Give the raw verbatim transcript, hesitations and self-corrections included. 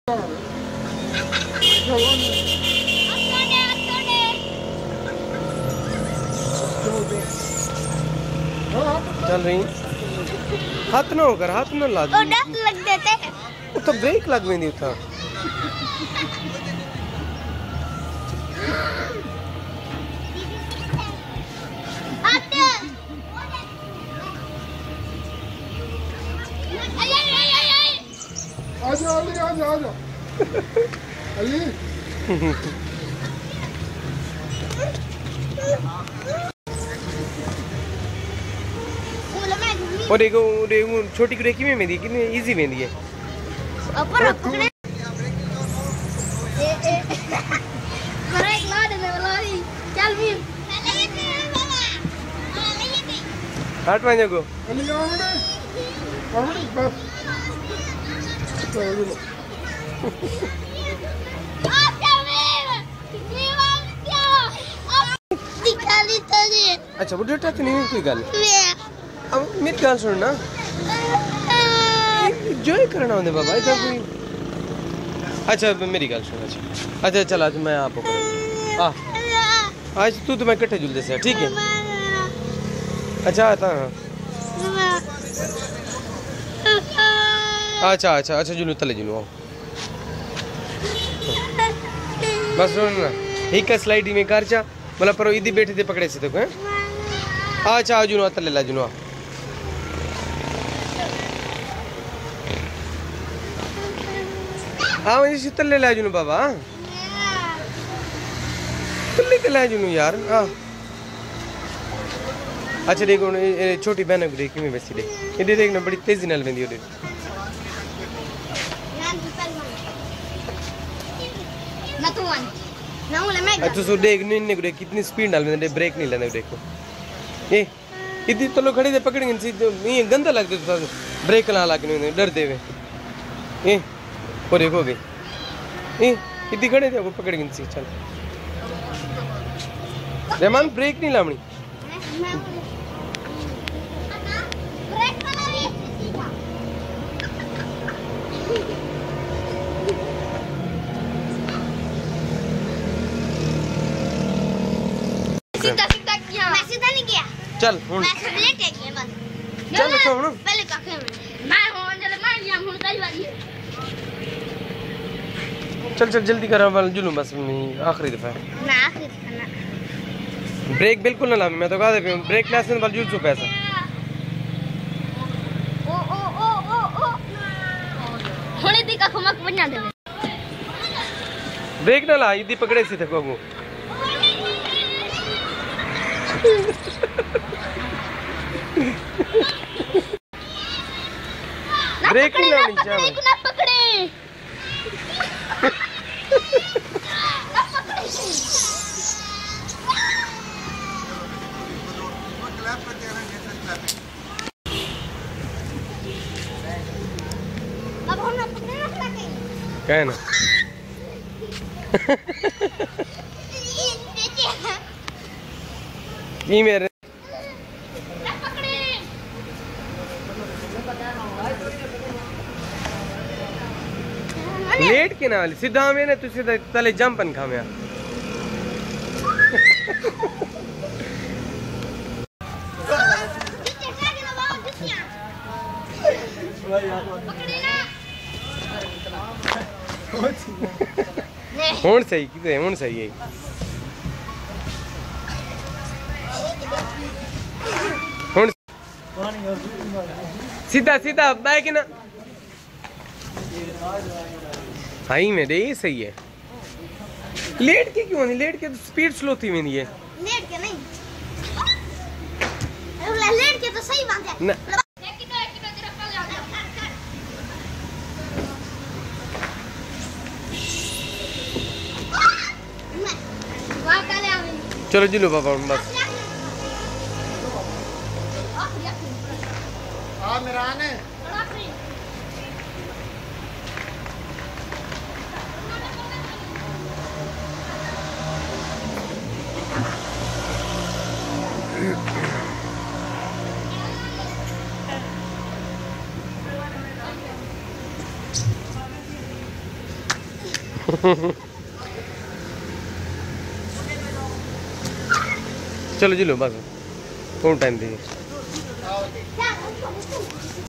चल रही हाथ ना होकर हाथ ना ला तो डर लग देते हैं तो ब्रेक लग वेंदी उता आजा आजा आजा आजा अली और देखो देखो छोटी कुड़ी किमें वेंदी कितनी इजी वेंदी है ऊपर पकड़े ए ए मेरा एक लाड है वाला चल भी हट मान जाओ अली आमने आमने बस अच्छा वो डरता तो नहीं कोई गल अब मेरी गल सुन ना एंजॉय करना होंगे बाबा इधर कोई अच्छा मेरी गल सुन अच्छा अच्छा चल आज मैं आप आ आज तू तो मैं इकट्ठे झूलते से ठीक है अच्छा आता अच्छा अच्छा अच्छा जुनू तले जुनू बस सुन ना एक स्लाइड में कर चा मतलब पर इदी बैठे थे पकड़े से तो हैं अच्छा जुनू तले ला जुनू हाँ मुझे तले ला जुनू बाबा तले तले जुनू यार हाँ अच्छा देखो छोटी बहन को देख में वैसी देख ये देखना बड़ी तेजी नाल वेंदी ओदे अच्छा सो देख नहीं को देख कितनी स्पीड नाल वेंदे ब्रेक नहीं लेने देखो ये इतनी तो लोग खड़े थे पकड़ेंगे सीधे ये गंदा लगता था ब्रेक ला ला के डरते हुए ये वो देखो भी ये इतनी खड़े थे वो पकड़ेंगे सी चल रहमान ब्रेक नहीं लावनी सीधा सीधा किया मैं सीधा नहीं किया चल हुन मैं लेट गया बस चल अच्छा हुन पहले का खेल मैं हूं जले मार लिया हुन कई बारी चल चल जल्दी कर वाल जुलूम बस आखिरी दफा ना आखिरी दफा ब्रेक बिल्कुल ना लामी मैं तो कहा दे ब्रेक लाइसेंस वाल जुल सो पैसा ओ ओ ओ ओ ओ हुन दी का खमक बना दे ब्रेक ना ला इदी पकड़े सी थे को ब्रेक नहीं लानी चाहिए ना पकड़े ना पकड़े अब हम ना पकड़े ना पकड़े क्या है ना ये मेरे लेट के ना सीधा मैंने तू सीधा तले जंपन खा मैं हुन सही किते हुन सही है हुन सीधा सीधा बैक ना हाई में दे सही है लेट के क्यों नहीं लेट के तो स्पीड स्लो थी मेरी है लेट के नहीं लेट के तो सही बात है ना चलो जिलो बाबा बस आ मेरा आने चलो जी लो बस कौन टाइम दी क्या